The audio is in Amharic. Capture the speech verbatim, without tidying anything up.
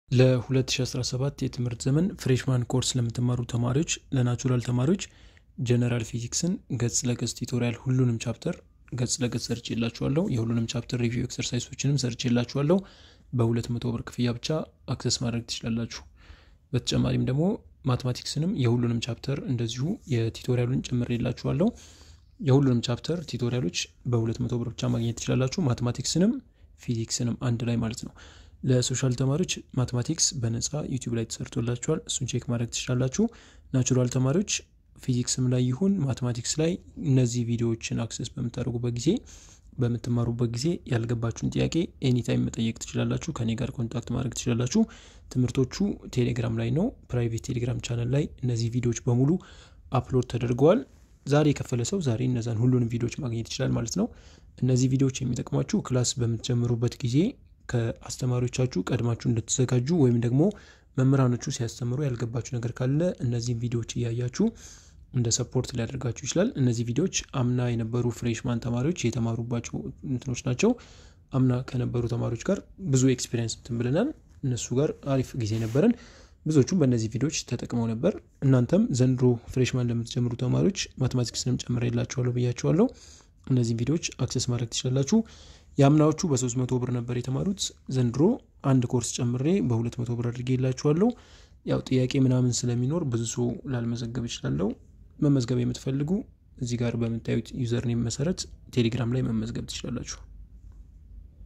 ለ2017 የትምህርት ዘመን ፍሬሽማን ኮርስ ለምትማሩ ተማሪዎች ለናቹራል ተማሪዎች ጀነራል ፊዚክስን ገጽ ለገጽ ቱቶሪያል ሁሉንም ቻፕተር ገጽ ለገጽ ሰርቼላችኋለሁ። የሁሉንም ቻፕተር ሪቪው ኤክሰርሳይሶችንም ሰርቼላችኋለሁ። በ200 ብር ክፍያ ብቻ አክሰስ ማድረግ ትችላላችሁ። በተጨማሪም ደግሞ ማትማቲክስንም የሁሉንም ቻፕተር እንደዚሁ የቱቶሪያሉን ጨምሬላችኋለሁ። የሁሉንም ቻፕተር ቱቶሪያሎች በ200 ብር ብቻ ማግኘት ትችላላችሁ። ማትማቲክስንም ፊዚክስንም አንድ ላይ ማለት ነው። ለሶሻል ተማሪዎች ማትማቲክስ በነፃ ዩቲዩብ ላይ ተሰርቶላችኋል። እሱን ቼክ ማድረግ ትችላላችሁ። ናቹራል ተማሪዎች ፊዚክስም ላይ ይሁን ማትማቲክስ ላይ እነዚህ ቪዲዮዎችን አክሰስ በምታደርጉበት ጊዜ በምትማሩበት ጊዜ ያልገባችሁን ጥያቄ ኤኒታይም መጠየቅ ትችላላችሁ። ከኔ ጋር ኮንታክት ማድረግ ትችላላችሁ። ትምህርቶቹ ቴሌግራም ላይ ነው፣ ፕራይቬት ቴሌግራም ቻናል ላይ እነዚህ ቪዲዮዎች በሙሉ አፕሎድ ተደርገዋል። ዛሬ የከፈለ ሰው ዛሬ እነዛን ሁሉንም ቪዲዮዎች ማግኘት ይችላል ማለት ነው። እነዚህ ቪዲዮዎች የሚጠቅሟችሁ ክላስ በምትጀምሩበት ጊዜ ከአስተማሪዎቻችሁ ቀድማችሁ እንድትዘጋጁ ወይም ደግሞ መምህራኖቹ ሲያስተምሩ ያልገባችሁ ነገር ካለ እነዚህን ቪዲዮዎች እያያችሁ እንደ ሰፖርት ሊያደርጋችሁ ይችላል። እነዚህ ቪዲዮዎች አምና የነበሩ ፍሬሽማን ተማሪዎች የተማሩባቸው እንትኖች ናቸው። አምና ከነበሩ ተማሪዎች ጋር ብዙ ኤክስፒሪየንስ እንትን ብለናል። እነሱ ጋር አሪፍ ጊዜ ነበረን። ብዙዎቹም በእነዚህ ቪዲዮዎች ተጠቅመው ነበር። እናንተም ዘንድሮ ፍሬሽማን ለምትጀምሩ ተማሪዎች ማትማቲክስንም ጨምሬላችኋለሁ ብያችኋለሁ። እነዚህ ቪዲዮዎች አክሰስ ማድረግ ትችላላችሁ። ያምናዎቹ በ300 ብር ነበር የተማሩት። ዘንድሮ አንድ ኮርስ ጨምሬ በ200 ብር አድርጌላችኋለሁ። ያው ጥያቄ ምናምን ስለሚኖር ብዙ ሰው ላልመዘገብ ይችላል። መመዝገብ የምትፈልጉ እዚህ ጋር በመታዩት ዩዘር ኔም መሰረት ቴሌግራም ላይ መመዝገብ ትችላላችሁ።